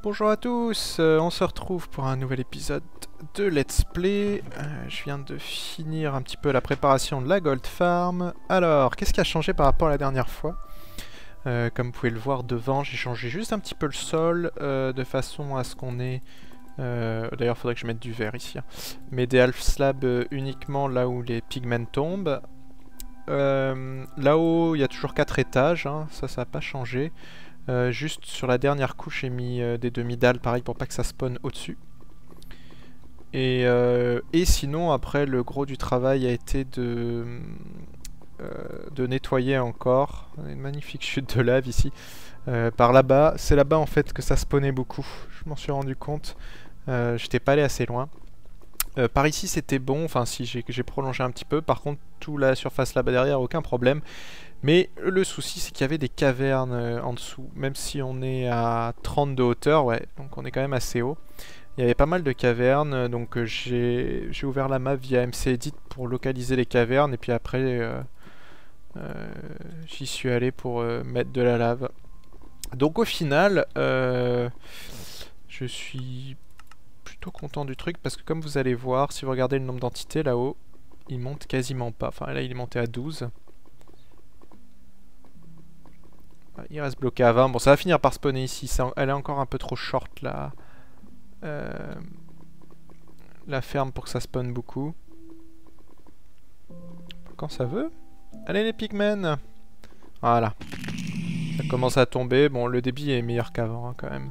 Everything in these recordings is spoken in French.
Bonjour à tous, on se retrouve pour un nouvel épisode de Let's Play. Je viens de finir un petit peu la préparation de la Gold Farm. Alors, qu'est-ce qui a changé par rapport à la dernière fois? Comme vous pouvez le voir devant, j'ai changé juste un petit peu le sol, de façon à ce qu'on ait... D'ailleurs, il faudrait que je mette du verre ici. Hein. Mais des half slabs uniquement là où les pigments tombent. Là-haut, il y a toujours 4 étages, hein, ça n'a pas changé. Juste sur la dernière couche, j'ai mis des demi-dalles, pareil, pour pas que ça spawn au-dessus. Et sinon, après, le gros du travail a été de nettoyer encore. Une magnifique chute de lave ici. Par là-bas, c'est là-bas en fait que ça spawnait beaucoup. Je m'en suis rendu compte. J'étais pas allé assez loin. Par ici c'était bon, enfin si j'ai prolongé un petit peu, par contre toute la surface là-bas derrière, aucun problème. Mais le souci c'est qu'il y avait des cavernes en dessous, même si on est à 30 de hauteur, ouais, donc on est quand même assez haut. Il y avait pas mal de cavernes, donc j'ai ouvert la map via MCEdit pour localiser les cavernes, et puis après j'y suis allé pour mettre de la lave. Donc au final, je suis plutôt content du truc parce que comme vous allez voir, si vous regardez le nombre d'entités là-haut, il monte quasiment pas. Enfin là il est monté à 12. Il reste bloqué à 20. Bon ça va finir par spawner ici. Elle est encore un peu trop short là. La ferme pour que ça spawn beaucoup. Quand ça veut. Allez les pigmen. Voilà. Ça commence à tomber. Bon le débit est meilleur qu'avant hein, quand même.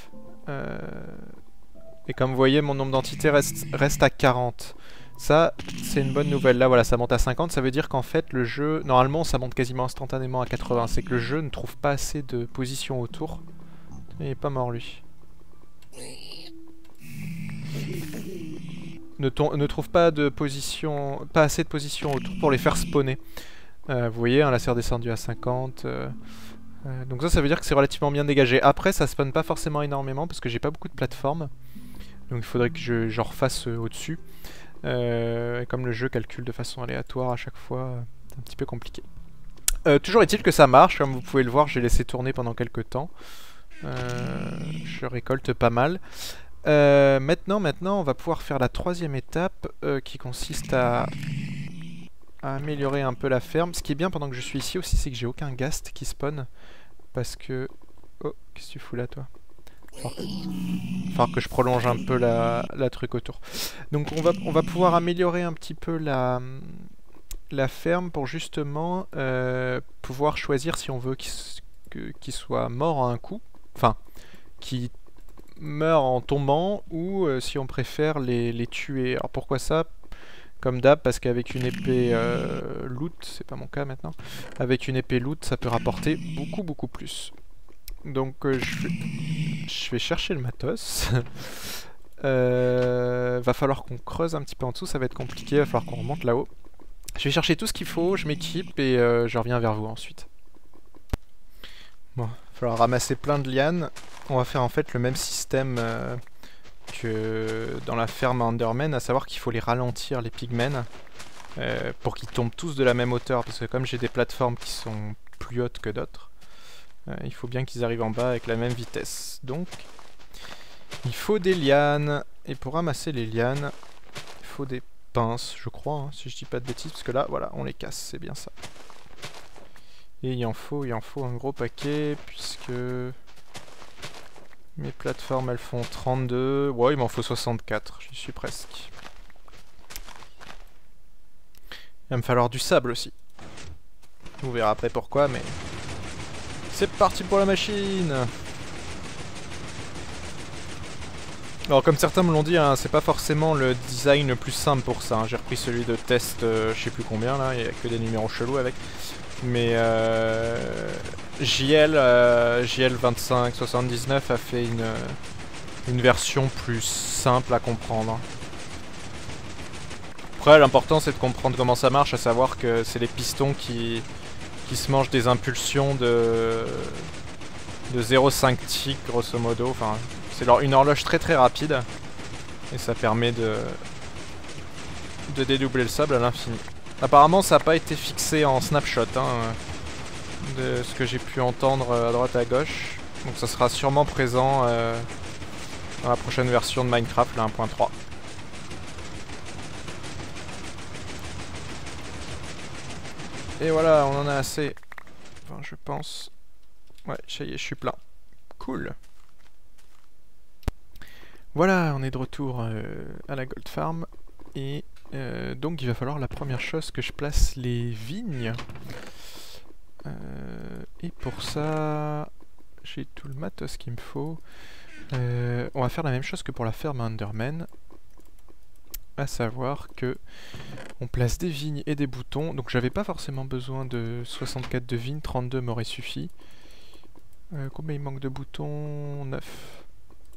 Et comme vous voyez, mon nombre d'entités reste à 40. Ça, c'est une bonne nouvelle. Là, voilà, ça monte à 50. Ça veut dire qu'en fait, le jeu... Normalement, ça monte quasiment instantanément à 80. C'est que le jeu ne trouve pas assez de positions autour. Il est pas mort, lui. Ne trouve pas de position... Pas assez de positions autour pour les faire spawner. Vous voyez, hein, là, c'est redescendu à 50. Donc ça veut dire que c'est relativement bien dégagé. Après, ça spawn pas forcément énormément parce que j'ai pas beaucoup de plateformes. Donc il faudrait que j'en refasse au-dessus. Et comme le jeu calcule de façon aléatoire à chaque fois, c'est un petit peu compliqué. Toujours est-il que ça marche, comme vous pouvez le voir, j'ai laissé tourner pendant quelques temps. Je récolte pas mal. Maintenant, on va pouvoir faire la troisième étape qui consiste à améliorer un peu la ferme. Ce qui est bien pendant que je suis ici aussi, c'est que j'ai aucun ghast qui spawn. Parce que... Oh, qu'est-ce que tu fous là, toi ? Il va falloir que je prolonge un peu la truc autour. Donc on va pouvoir améliorer un petit peu la ferme pour justement pouvoir choisir si on veut qu'il soit mort en un coup. Enfin, qu'il meurt en tombant ou si on préfère les tuer. Alors pourquoi ça ? Comme d'hab, parce qu'avec une épée loot, c'est pas mon cas maintenant, avec une épée loot ça peut rapporter beaucoup plus. Donc je vais chercher le matos. Va falloir qu'on creuse un petit peu en dessous, ça va être compliqué, va falloir qu'on remonte là-haut. Je vais chercher tout ce qu'il faut, je m'équipe et je reviens vers vous ensuite. Bon, il va falloir ramasser plein de lianes. On va faire en fait le même système que dans la ferme à Enderman, à savoir qu'il faut les ralentir, les pigmen, pour qu'ils tombent tous de la même hauteur, parce que comme j'ai des plateformes qui sont plus hautes que d'autres, il faut bien qu'ils arrivent en bas avec la même vitesse. Donc, il faut des lianes. Et pour ramasser les lianes, il faut des pinces, je crois, hein, si je dis pas de bêtises. Parce que là, voilà, on les casse, c'est bien ça. Et il en faut un gros paquet, puisque... Mes plateformes, elles font 32. Ouais, il m'en faut 64, j'y suis presque. Il va me falloir du sable aussi. On verra après pourquoi, mais... C'est parti pour la machine. Alors comme certains me l'ont dit, hein, c'est pas forcément le design le plus simple pour ça. Hein. J'ai repris celui de test, je sais plus combien là, il n'y a que des numéros chelous avec. Mais JL 2579 a fait une version plus simple à comprendre. Après l'important c'est de comprendre comment ça marche, à savoir que c'est les pistons qui se mangent des impulsions de 0,5 tick grosso modo. Enfin, c'est une horloge très rapide et ça permet de dédoubler le sable à l'infini. Apparemment ça n'a pas été fixé en snapshot hein, de ce que j'ai pu entendre à droite à gauche. Donc ça sera sûrement présent dans la prochaine version de Minecraft, la 1.3. Et voilà, on en a assez. Enfin, je pense. Ouais, ça y est, je suis plein. Cool. Voilà, on est de retour à la Gold Farm. Et donc il va falloir la première chose que je place les vignes. Et pour ça, j'ai tout le matos qu'il me faut. On va faire la même chose que pour la ferme Enderman. À savoir que on place des vignes et des boutons. Donc j'avais pas forcément besoin de 64 de vignes, 32 m'aurait suffi. Combien il manque de boutons? 9.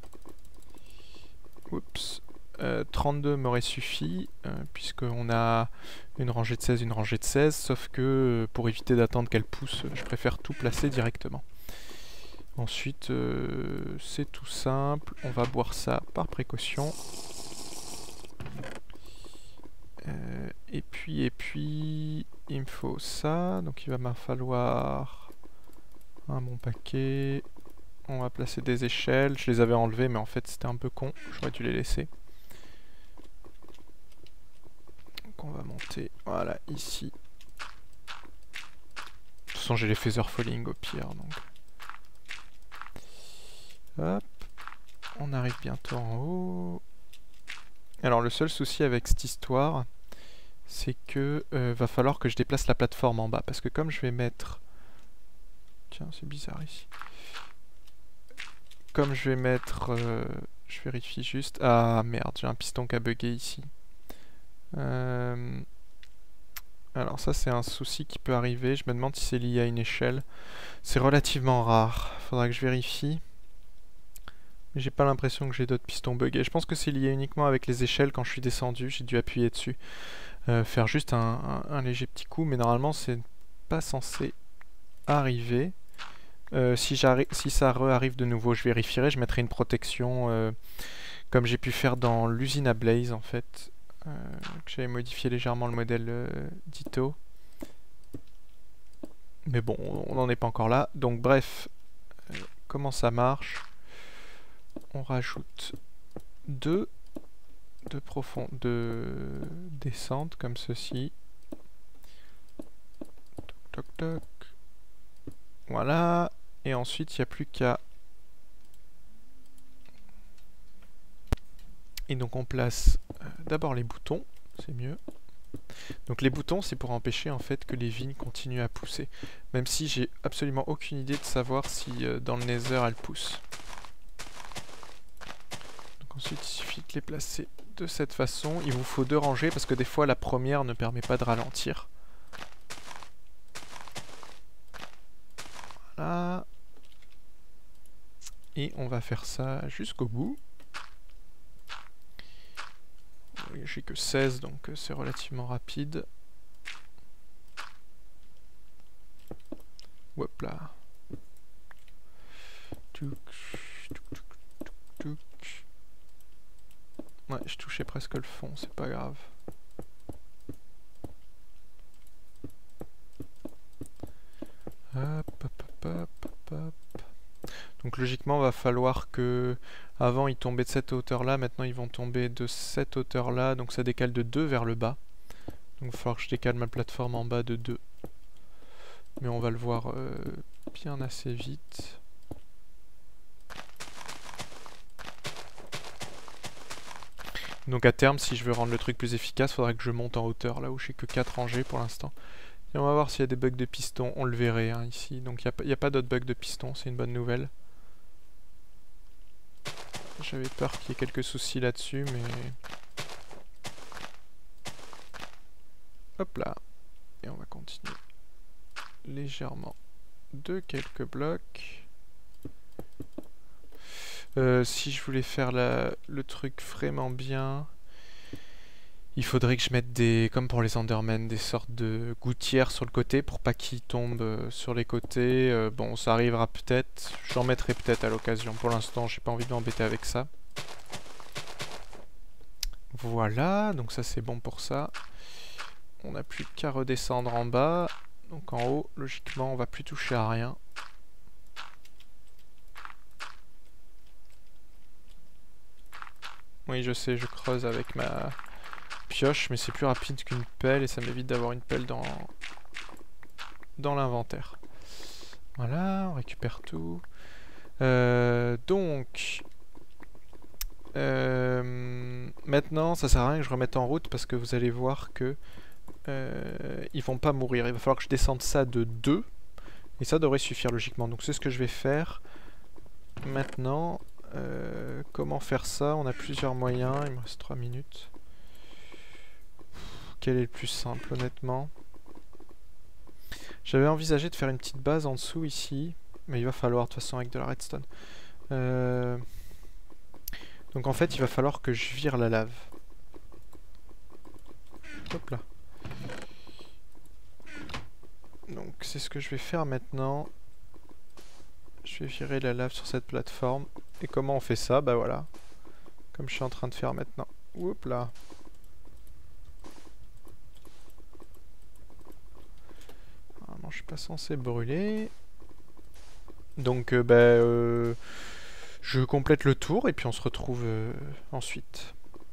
Oups. 32 m'aurait suffi, puisqu'on a une rangée de 16, une rangée de 16, sauf que pour éviter d'attendre qu'elle pousse, je préfère tout placer directement. Ensuite, c'est tout simple, on va boire ça par précaution. Et puis, il me faut ça, donc il va m'en falloir un bon paquet. On va placer des échelles, je les avais enlevées, mais en fait c'était un peu con, j'aurais dû les laisser. Donc on va monter, voilà, ici. De toute façon j'ai les feather falling au pire, donc. Hop, on arrive bientôt en haut. Alors le seul souci avec cette histoire, c'est que va falloir que je déplace la plateforme en bas, parce que comme je vais mettre... Tiens, c'est bizarre ici. Comme je vais mettre... je vérifie juste... Ah merde, j'ai un piston qui a bugué ici. Alors ça c'est un souci qui peut arriver, je me demande si c'est lié à une échelle. C'est relativement rare, faudra que je vérifie. Mais j'ai pas l'impression que j'ai d'autres pistons buggés. Je pense que c'est lié uniquement avec les échelles. Quand je suis descendu, j'ai dû appuyer dessus. Faire juste un léger petit coup, mais normalement c'est pas censé arriver. Si ça arrive de nouveau, je vérifierai, je mettrai une protection comme j'ai pu faire dans l'usine à Blaze en fait. Que j'avais modifié légèrement le modèle d'Ito. Mais bon, on n'en est pas encore là. Donc bref, comment ça marche? On rajoute deux de descente comme ceci. Toc toc toc. Voilà. Et ensuite, il n'y a plus qu'à... Et donc on place d'abord les boutons, c'est mieux. Donc les boutons, c'est pour empêcher en fait que les vignes continuent à pousser. Même si j'ai absolument aucune idée de savoir si dans le Nether elles poussent. Donc ensuite, il suffit de les placer de cette façon. Il vous faut 2 rangées parce que des fois la première ne permet pas de ralentir. Voilà. Et on va faire ça jusqu'au bout. J'ai que 16 donc c'est relativement rapide. Hop là. Ouais, je touchais presque le fond, c'est pas grave. Hop, hop, hop, hop, hop. Donc logiquement, va falloir que... Avant, ils tombaient de cette hauteur-là, maintenant ils vont tomber de cette hauteur-là, donc ça décale de 2 vers le bas. Donc il va falloir que je décale ma plateforme en bas de 2. Mais on va le voir bien assez vite. Donc à terme, si je veux rendre le truc plus efficace, il faudrait que je monte en hauteur, là où je n'ai que 4 rangées pour l'instant. Et on va voir s'il y a des bugs de piston, on le verrait hein, ici. Donc il n'y a pas d'autres bugs de piston, c'est une bonne nouvelle. J'avais peur qu'il y ait quelques soucis là-dessus, mais... Hop là. Et on va continuer légèrement de quelques blocs. Si je voulais faire le truc vraiment bien, il faudrait que je mette des, comme pour les Endermen, des sortes de gouttières sur le côté pour pas qu'ils tombent sur les côtés. Bon, ça arrivera peut-être, j'en mettrai peut-être à l'occasion. Pour l'instant, j'ai pas envie de m'embêter avec ça. Voilà, donc ça c'est bon pour ça. On n'a plus qu'à redescendre en bas. Donc en haut, logiquement, on va plus toucher à rien. Oui, je sais, je creuse avec ma pioche, mais c'est plus rapide qu'une pelle et ça m'évite d'avoir une pelle dans l'inventaire. Voilà, on récupère tout. Donc... maintenant, ça sert à rien que je remette en route parce que vous allez voir que ils vont pas mourir. Il va falloir que je descende ça de 2 et ça devrait suffire logiquement. Donc c'est ce que je vais faire maintenant. Comment faire ça? On a plusieurs moyens. Il me reste 3 minutes. Quel est le plus simple, honnêtement? J'avais envisagé de faire une petite base en dessous ici, mais il va falloir de toute façon avec de la redstone. Donc en fait, il va falloir que je vire la lave. Hop là. Donc c'est ce que je vais faire maintenant. Je vais virer la lave sur cette plateforme. Et comment on fait ça? Bah voilà. Comme je suis en train de faire maintenant. Hop là. Normalement je suis pas censé brûler. Donc je complète le tour et puis on se retrouve ensuite.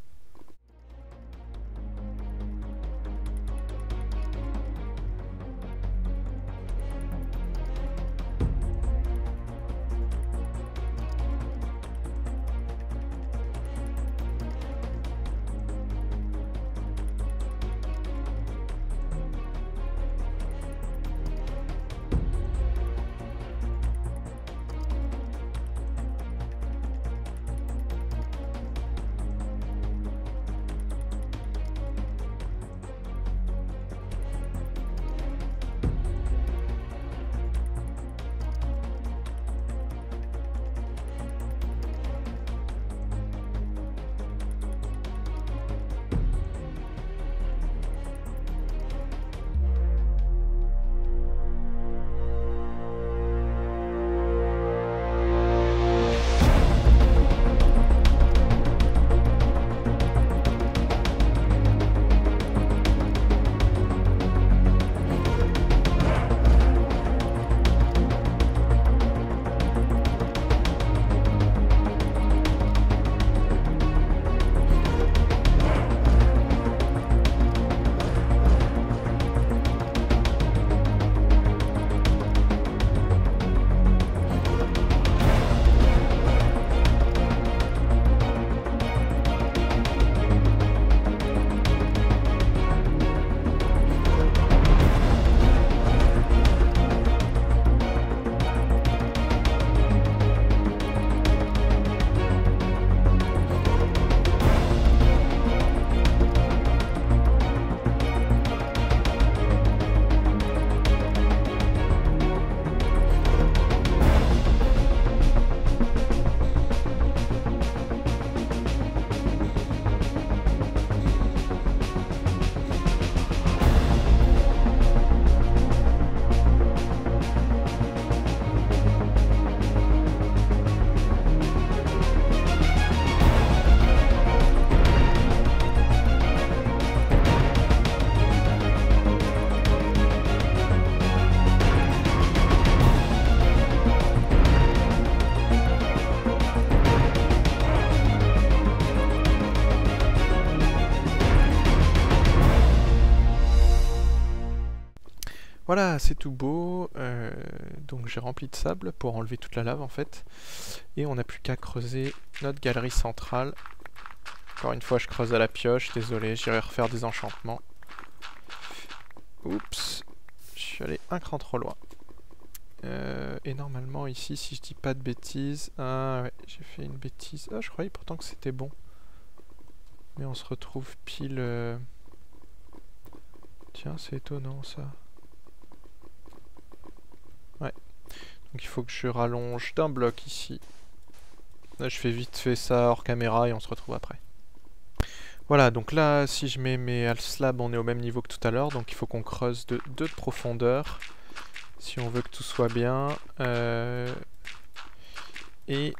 Voilà, c'est tout beau. Donc j'ai rempli de sable pour enlever toute la lave en fait. Et on n'a plus qu'à creuser notre galerie centrale. Encore une fois, je creuse à la pioche. Désolé, j'irai refaire des enchantements. Oups, je suis allé un cran trop loin. Et normalement ici, si je dis pas de bêtises... Ah ouais, j'ai fait une bêtise. Ah, je croyais pourtant que c'était bon. Mais on se retrouve pile... Tiens, c'est étonnant ça. Ouais. Donc il faut que je rallonge d'un bloc ici. Là, je fais vite fait ça hors caméra et on se retrouve après. Voilà, donc là, si je mets mes half slabs, on est au même niveau que tout à l'heure. Donc il faut qu'on creuse de 2 de profondeur. Si on veut que tout soit bien. Et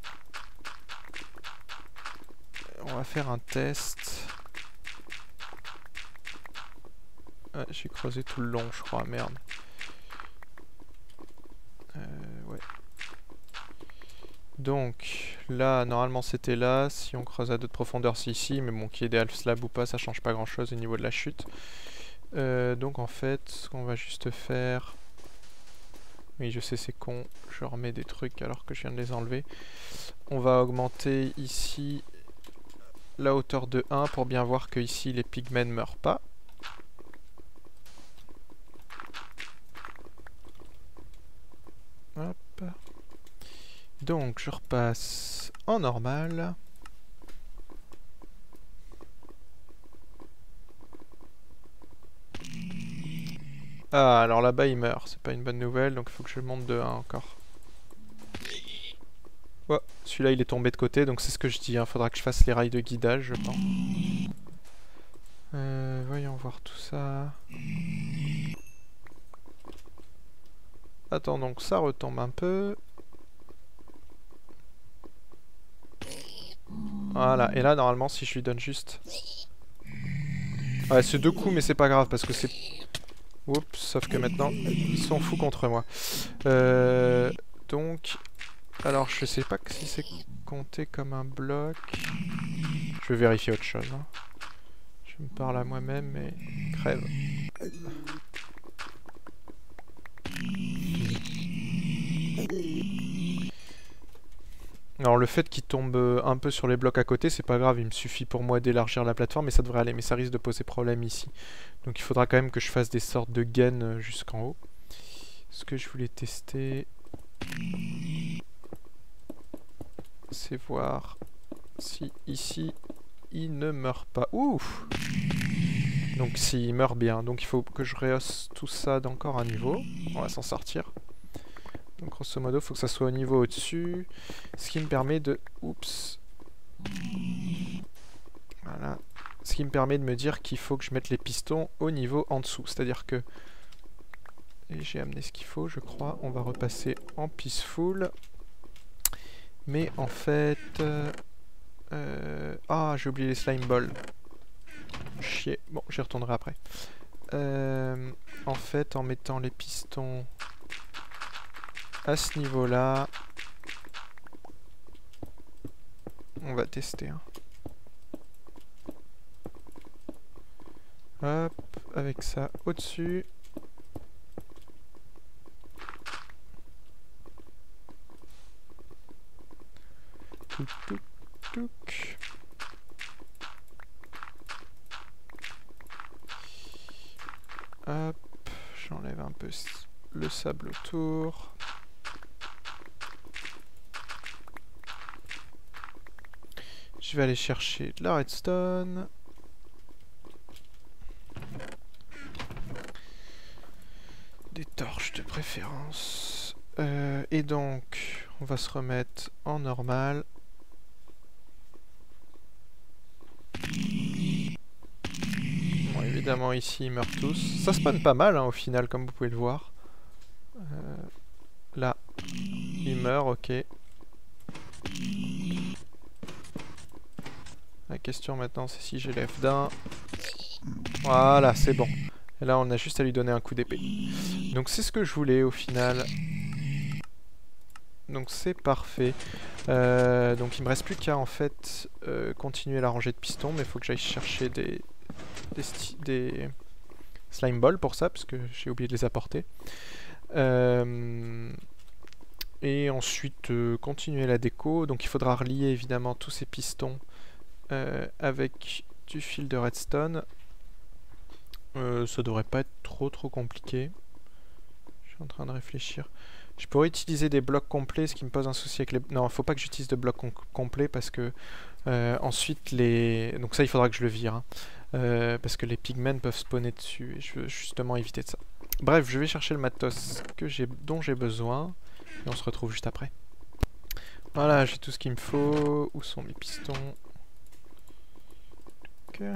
on va faire un test. Ah, j'ai creusé tout le long, je crois. Merde. Ouais. Donc là, normalement c'était là. Si on creuse à d'autres profondeurs, c'est ici. Mais bon, qu'il y ait des half slabs ou pas, ça change pas grand chose au niveau de la chute. Donc en fait, ce qu'on va juste faire... Oui, je sais, c'est con. Je remets des trucs alors que je viens de les enlever. On va augmenter ici la hauteur de 1 pour bien voir que ici les pigmen ne meurent pas. Hop. Donc je repasse en normal. Ah, alors là-bas il meurt, c'est pas une bonne nouvelle, donc il faut que je monte de 1 encore. Oh, celui-là il est tombé de côté, donc c'est ce que je dis, hein. Faudra que je fasse les rails de guidage, je pense. Voyons voir tout ça. Attendons que ça retombe un peu. Voilà, et là normalement si je lui donne juste... Ouais, c'est 2 coups mais c'est pas grave parce que c'est... Oups, sauf que maintenant ils sont fous contre moi. Donc... Alors je sais pas si c'est compté comme un bloc. Je vais vérifier autre chose. Hein. Je me parle à moi-même mais... Crève. Alors le fait qu'il tombe un peu sur les blocs à côté, c'est pas grave, il me suffit pour moi d'élargir la plateforme et ça devrait aller, mais ça risque de poser problème ici. Donc il faudra quand même que je fasse des sortes de gaines jusqu'en haut. Ce que je voulais tester, c'est voir si ici il ne meurt pas. Ouf! Donc s'il meurt bien, donc il faut que je rehausse tout ça d'encore un niveau. On va s'en sortir. Donc grosso modo, il faut que ça soit au niveau au-dessus. Ce qui me permet de... Oups. Voilà. Ce qui me permet de me dire qu'il faut que je mette les pistons au niveau en dessous. C'est-à-dire que... Et j'ai amené ce qu'il faut, je crois. On va repasser en peaceful. Mais en fait... Ah, j'ai oublié les slime balls. Chier. Bon, j'y retournerai après. En fait, en mettant les pistons à ce niveau-là... On va tester. Hein. Hop, avec ça au-dessus. Touc, touc, touc. Hop, j'enlève un peu le sable autour. Je vais aller chercher de la redstone. Des torches de préférence. Et donc, on va se remettre en normal. Bon, évidemment, ici, ils meurent tous. Ça spawn pas mal, hein, au final, comme vous pouvez le voir. Là, il meurt, ok. La question maintenant, c'est si j'élève d'un. Voilà, c'est bon. Et là, on a juste à lui donner un coup d'épée. Donc, c'est ce que je voulais, au final. Donc, c'est parfait. Donc, il me reste plus qu'à, en fait, continuer la rangée de pistons. Mais il faut que j'aille chercher des slime balls pour ça, parce que j'ai oublié de les apporter. Et ensuite, continuer la déco. Donc, il faudra relier, évidemment, tous ces pistons avec du fil de redstone. Ça devrait pas être trop compliqué. Je suis en train de réfléchir. Je pourrais utiliser des blocs complets, ce qui me pose un souci avec les... Non, il faut pas que j'utilise de blocs complets parce que ensuite les... Donc ça, il faudra que je le vire. Hein. Parce que les pigmen peuvent spawner dessus et je veux justement éviter de ça. Bref, je vais chercher le matos dont j'ai besoin et on se retrouve juste après. Voilà, j'ai tout ce qu'il me faut. Où sont mes pistons? Okay.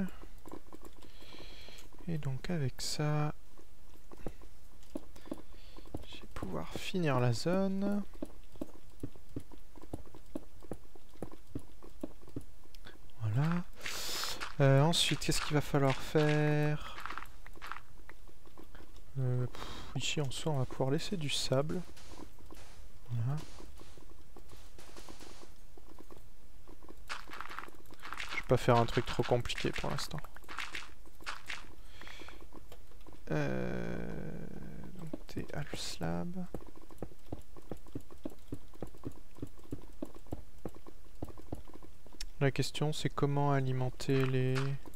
Et donc avec ça, je vais pouvoir finir la zone. Voilà. Ensuite, qu'est-ce qu'il va falloir faire? Ici en soi, on va pouvoir laisser du sable. Voilà. pas faire un truc trop compliqué pour l'instant. Donc t'es half slab. La question c'est comment alimenter les...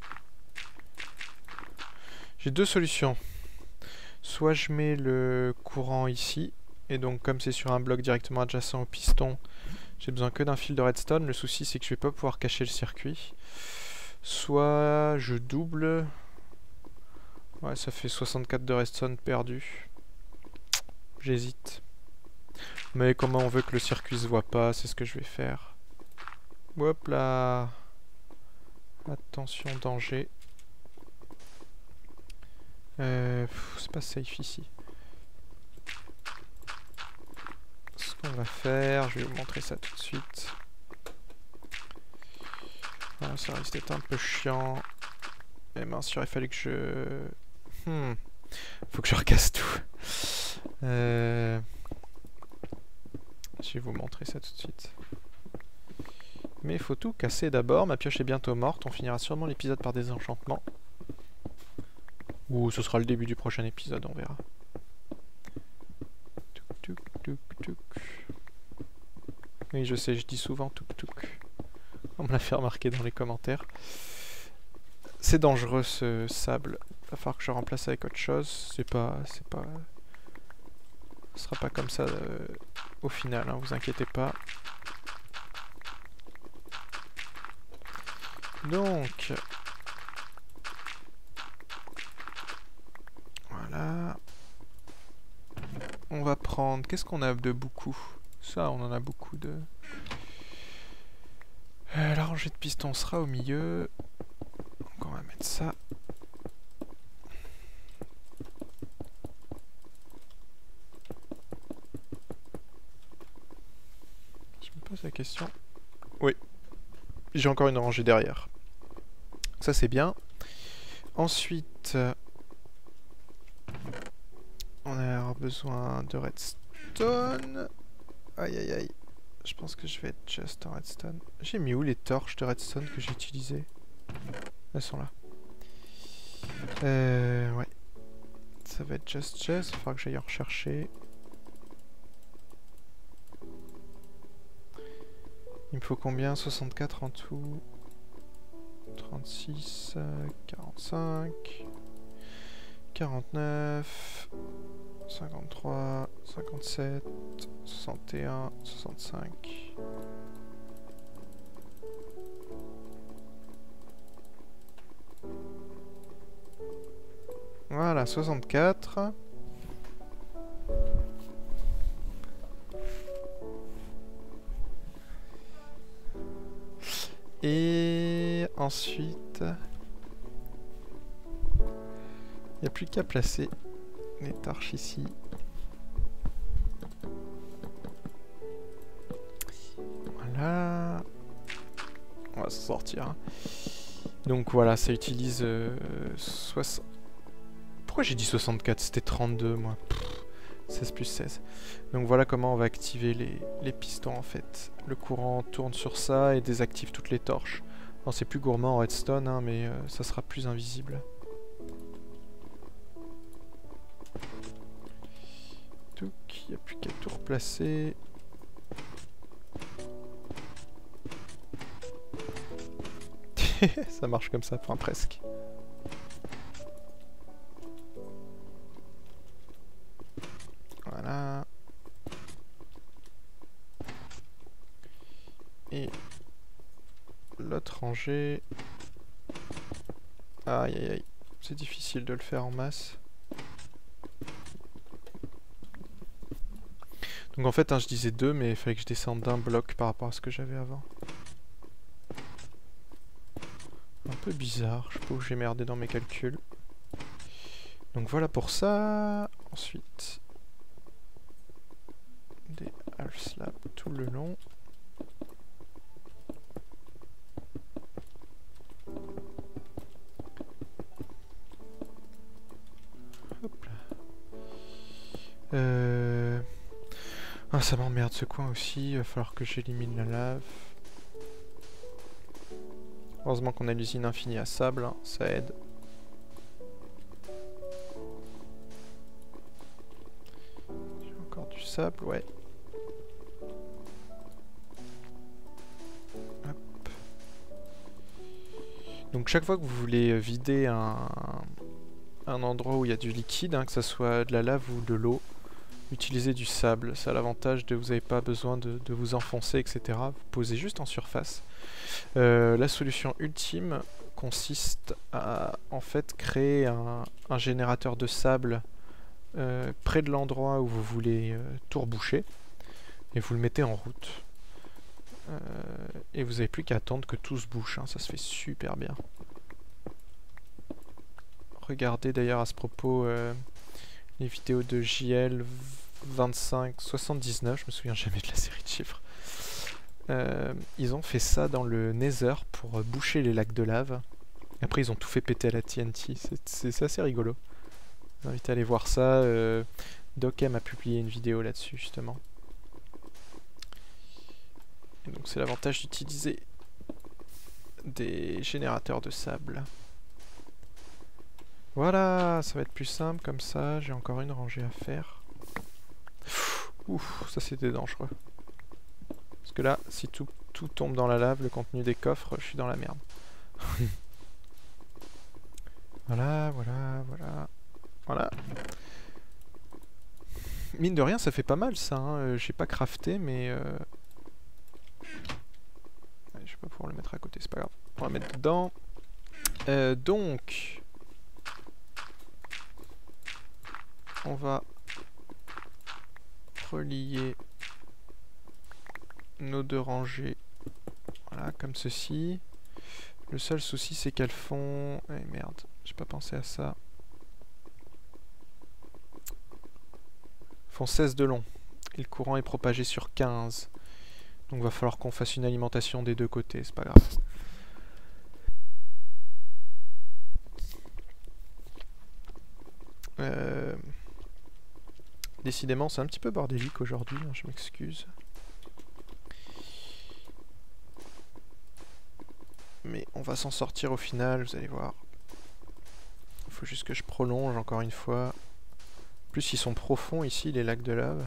J'ai deux solutions. Soit je mets le courant ici, et donc comme c'est sur un bloc directement adjacent au piston, j'ai besoin que d'un fil de redstone. Le souci c'est que je vais pas pouvoir cacher le circuit. Soit je double. Ouais, ça fait 64 de redstone perdu. J'hésite. Mais comment on veut que le circuit se voit pas, c'est ce que je vais faire. Hop là. Attention, danger. C'est pas safe ici. Ce qu'on va faire, je vais vous montrer ça tout de suite. Voilà, ça risque d'être un peu chiant. Et mince, il aurait fallu que je... Faut que je recasse tout. Je vais vous montrer ça tout de suite. Mais il faut tout casser d'abord. Ma pioche est bientôt morte. On finira sûrement l'épisode par des enchantements. Ou ce sera le début du prochain épisode, on verra. Touk, touk, touk. Oui, je sais, je dis souvent touk touk. On me l'a fait remarquer dans les commentaires. C'est dangereux ce sable. Il va falloir que je remplace avec autre chose. Ce sera pas comme ça au final, hein, vous inquiétez pas. Donc... Voilà. On va prendre... Qu'est-ce qu'on a de beaucoup? Ça, on en a beaucoup de... la rangée de pistons sera au milieu. Donc on va mettre ça. Je me pose la question. Oui. J'ai encore une rangée derrière. Ça c'est bien. Ensuite... on a besoin de redstone. Aïe aïe aïe. Je pense que je vais être just en redstone. J'ai mis où les torches de redstone que j'ai utilisées? Elles sont là. Ouais. Ça va être just. Il va falloir que j'aille en rechercher. Il me faut combien? 64 en tout. 36, 45, 49, 53, 57, 61, 65. Voilà, 64. Et ensuite, il n'y a plus qu'à placer les torches ici. Voilà. On va s'en sortir. Hein. Donc voilà, ça utilise 60... Pourquoi j'ai dit 64? C'était 32 moi. 16 plus 16. Donc voilà comment on va activer les pistons en fait. Le courant tourne sur ça et désactive toutes les torches. Non, c'est plus gourmand en redstone, hein, mais ça sera plus invisible. Donc il n'y a plus qu'à tout replacer. Ça marche comme ça, enfin presque. Voilà. Et l'autre rangée. Aïe aïe aïe. C'est difficile de le faire en masse. Donc en fait, hein, je disais 2, mais il fallait que je descende d'un bloc par rapport à ce que j'avais avant. Un peu bizarre, je sais pas où j'ai merdé dans mes calculs. Donc voilà pour ça. Ensuite, des half slabs tout le long. Hop là. Ah, ça m'emmerde ce coin aussi, il va falloir que j'élimine la lave. Heureusement qu'on a l'usine infinie à sable, hein, ça aide. J'ai encore du sable, ouais. Hop. Donc chaque fois que vous voulez vider un endroit où il y a du liquide, hein, que ce soit de la lave ou de l'eau, utilisez du sable. Ça a l'avantage de vous n'avez pas besoin de vous enfoncer, etc. Vous posez juste en surface. La solution ultime consiste à en fait créer un générateur de sable près de l'endroit où vous voulez tout reboucher et vous le mettez en route. Et vous n'avez plus qu'à attendre que tout se bouche, hein, ça se fait super bien. Regardez d'ailleurs à ce propos les vidéos de JL 2579, je me souviens jamais de la série de chiffres. Ils ont fait ça dans le Nether pour boucher les lacs de lave. Après ils ont tout fait péter à la TNT, c'est assez rigolo. Je vous invite à aller voir ça. Docem a publié une vidéo là-dessus justement. Et donc c'est l'avantage d'utiliser des générateurs de sable. Voilà, ça va être plus simple comme ça. J'ai encore une rangée à faire. Ouf, ça c'était dangereux. Parce que là, si tout tombe dans la lave, le contenu des coffres, je suis dans la merde. Voilà, voilà, voilà. Voilà. Mine de rien, ça fait pas mal ça. Hein. J'ai pas crafté, mais... Ouais, je vais pas pouvoir le mettre à côté, c'est pas grave. On va le mettre dedans. Donc... On va relier nos deux rangées. Voilà, comme ceci. Le seul souci, c'est qu'elles font... Eh merde, j'ai pas pensé à ça. Font 16 de long. Et le courant est propagé sur 15. Donc va falloir qu'on fasse une alimentation des deux côtés, c'est pas grave. Décidément, c'est un petit peu bordélique aujourd'hui, hein, je m'excuse. Mais on va s'en sortir au final, vous allez voir. Il faut juste que je prolonge encore une fois. En plus, ils sont profonds ici, les lacs de lave.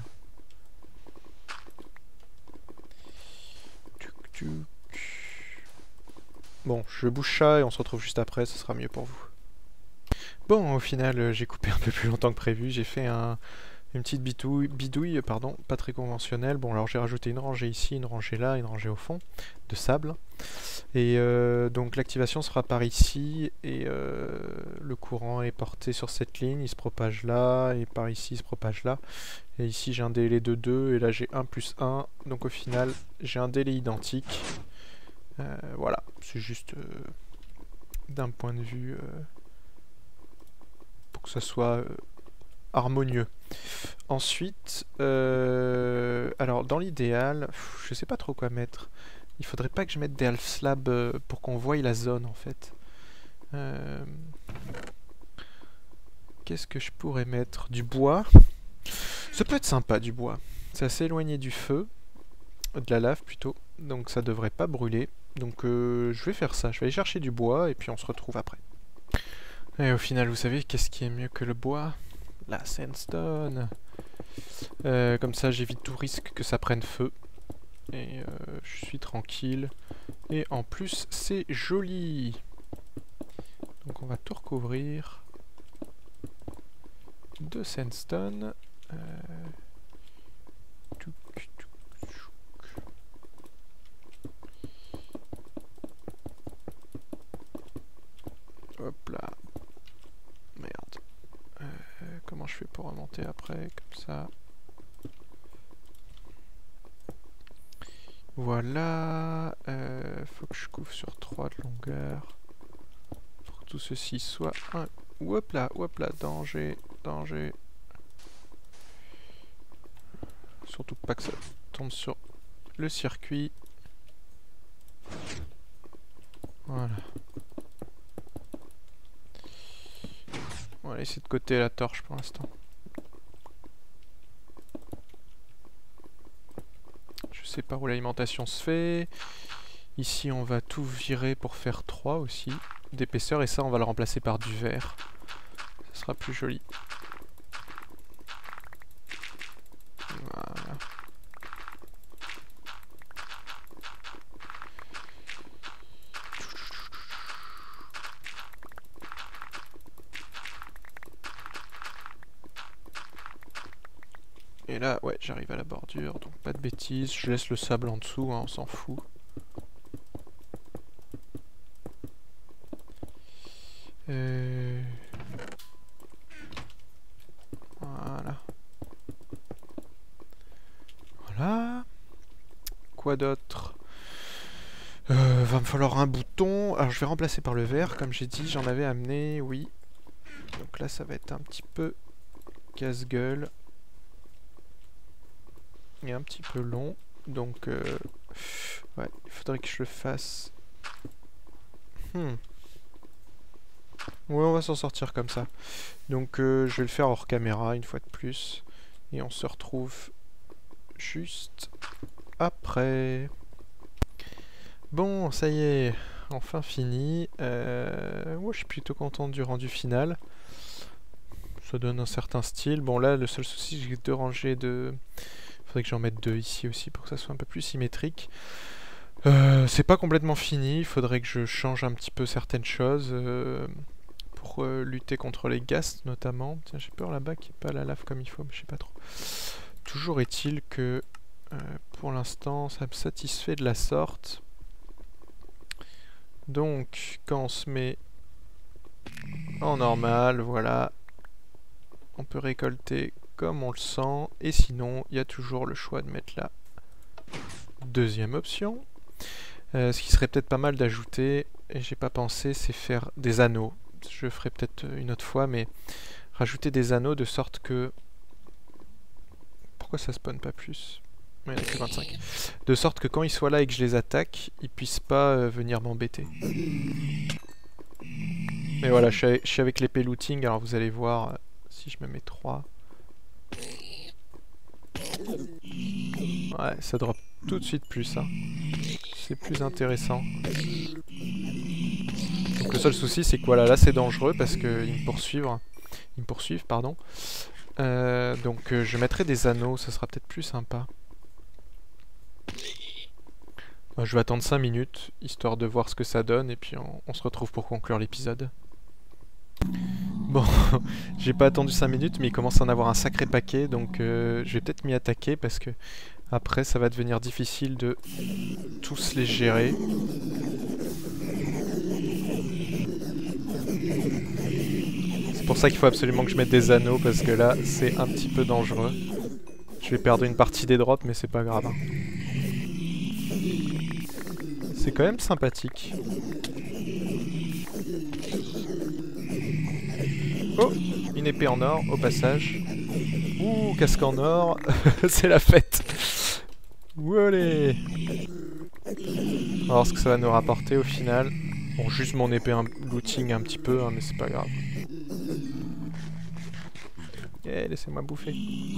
Bon, je bouge ça et on se retrouve juste après, ce sera mieux pour vous. Bon, au final, j'ai coupé un peu plus longtemps que prévu. J'ai fait une petite bidouille, pardon, pas très conventionnelle. Bon, alors j'ai rajouté une rangée ici, une rangée là, une rangée au fond, de sable. Et donc l'activation sera par ici, et le courant est porté sur cette ligne, il se propage là, et par ici il se propage là. Et ici j'ai un délai de 2, et là j'ai 1 plus 1, donc au final j'ai un délai identique. Voilà, c'est juste d'un point de vue pour que ça soit harmonieux. Ensuite, alors dans l'idéal, je sais pas trop quoi mettre. Il faudrait pas que je mette des half slabs pour qu'on voie la zone en fait. Qu'est-ce que je pourrais mettre? Du bois. Ça peut être sympa du bois. C'est assez éloigné du feu, de la lave plutôt, donc ça devrait pas brûler. Donc je vais faire ça, je vais aller chercher du bois et puis on se retrouve après. Et au final, vous savez, qu'est-ce qui est mieux que le bois? La sandstone. Comme ça, j'évite tout risque que ça prenne feu. Et je suis tranquille. Et en plus, c'est joli. Donc on va tout recouvrir de sandstone. Hop là. Merde. Comment je fais pour remonter après? Comme ça. Voilà. Faut que je couvre sur 3 de longueur. Pour que tout ceci soit un... Hop là, danger, danger. Surtout pas que ça tombe sur le circuit. Voilà. On va laisser de côté la torche pour l'instant. Je sais pas où l'alimentation se fait. Ici on va tout virer pour faire 3 aussi d'épaisseur et ça on va le remplacer par du vert. Ça sera plus joli. Voilà. Et là, ouais, j'arrive à la bordure, donc pas de bêtises. Je laisse le sable en dessous, hein, on s'en fout. Voilà. Voilà. Quoi d'autre? Va me falloir un bouton. Alors je vais remplacer par le vert, comme j'ai dit, j'en avais amené, oui. Donc là ça va être un petit peu casse-gueule. Et un petit peu long. Donc ouais, il faudrait que je le fasse. Ouais, on va s'en sortir comme ça. Donc je vais le faire hors caméra une fois de plus. Et on se retrouve juste après. Bon, ça y est, enfin fini. Moi, je suis plutôt content du rendu final. Ça donne un certain style. Bon, là, le seul souci, j'ai 2 rangées de... Faudrait que j'en mette 2 ici aussi pour que ça soit un peu plus symétrique. C'est pas complètement fini. Il faudrait que je change un petit peu certaines choses pour lutter contre les ghasts notamment. Tiens, j'ai peur là-bas qu'il n'y ait pas la lave comme il faut, mais je sais pas trop. Toujours est-il que pour l'instant, ça me satisfait de la sorte. Donc, quand on se met en normal, voilà, on peut récolter comme on le sent. Et sinon, il y a toujours le choix de mettre la deuxième option. Ce qui serait peut-être pas mal d'ajouter, et j'ai pas pensé, c'est faire des anneaux. Je ferai peut-être une autre fois, mais rajouter des anneaux de sorte que... Pourquoi ça spawn pas plus? Ouais, il n'y a que 25. De sorte que quand ils soient là et que je les attaque, ils puissent pas venir m'embêter. Mais voilà, je suis avec l'épée looting, alors vous allez voir, si je me mets 3... Ouais, ça drop tout de suite plus, hein. C'est plus intéressant. Donc le seul souci, c'est que voilà, là c'est dangereux parce qu'ils me poursuivent. Ils me poursuivent, pardon. Donc je mettrai des anneaux, ça sera peut-être plus sympa. Je vais attendre 5 minutes, histoire de voir ce que ça donne, et puis on se retrouve pour conclure l'épisode. Bon, j'ai pas attendu 5 minutes, mais il commence à en avoir un sacré paquet, donc je vais peut-être m'y attaquer, parce que après ça va devenir difficile de tous les gérer. C'est pour ça qu'il faut absolument que je mette des anneaux, parce que là c'est un petit peu dangereux. Je vais perdre une partie des drops, mais c'est pas grave. C'est quand même sympathique. Oh, une épée en or au passage. Ouh, casque en or. C'est la fête. Allez. On va voir ce que ça va nous rapporter au final. Bon, juste mon épée looting un petit peu, hein, mais c'est pas grave. Eh, laissez-moi bouffer.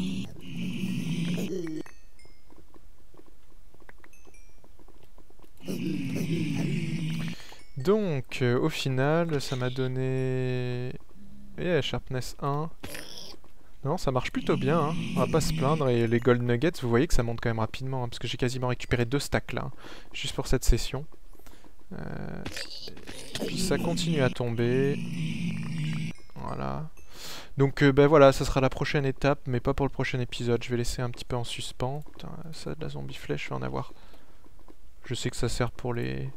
Donc, au final, ça m'a donné... Sharpness 1. Non, ça marche plutôt bien, hein. On va pas se plaindre. Et les Gold Nuggets, vous voyez que ça monte quand même rapidement, hein, parce que j'ai quasiment récupéré 2 stacks là, hein, juste pour cette session. Puis ça continue à tomber. Voilà. Donc ben voilà, ça sera la prochaine étape, mais pas pour le prochain épisode. Je vais laisser un petit peu en suspens. Putain, ça de la zombie flèche, je vais en avoir. Je sais que ça sert pour les...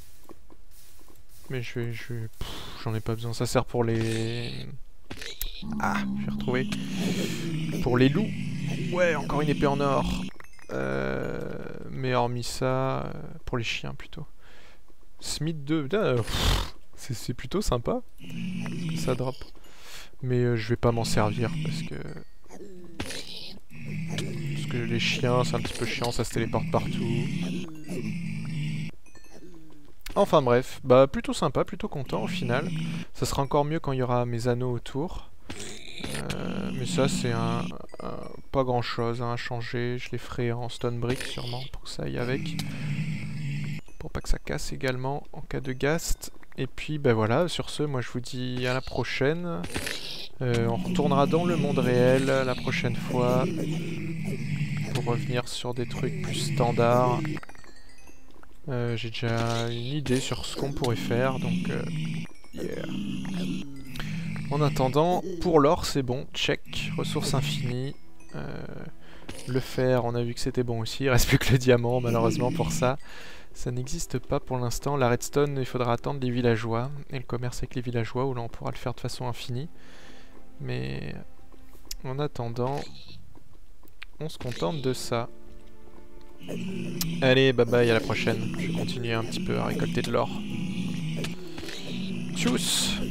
Mais j'en ai pas besoin. Ça sert pour les... Ah, j'ai retrouvé. Pour les loups. Ouais, encore une épée en or. Mais hormis ça, pour les chiens plutôt. Smith 2, c'est plutôt sympa. Ça drop. Mais je vais pas m'en servir parce que les chiens c'est un petit peu chiant, ça se téléporte partout. Enfin bref, bah plutôt sympa, plutôt content au final. Ça sera encore mieux quand il y aura mes anneaux autour. Mais ça c'est pas grand chose hein, à changer. Je les ferai en stone brick sûrement pour que ça aille avec. pour pas que ça casse également en cas de ghast. Et puis ben voilà, sur ce, moi je vous dis à la prochaine. On retournera dans le monde réel la prochaine fois pour revenir sur des trucs plus standards. J'ai déjà une idée sur ce qu'on pourrait faire, donc yeah. En attendant, pour l'or c'est bon, check, ressources infinies. Le fer, on a vu que c'était bon aussi, il reste plus que le diamant malheureusement pour ça. Ça n'existe pas pour l'instant. La redstone, il faudra attendre les villageois et le commerce avec les villageois où là on pourra le faire de façon infinie. Mais en attendant, on se contente de ça. Allez, bye bye, à la prochaine. Je vais continuer un petit peu à récolter de l'or. Tchuss!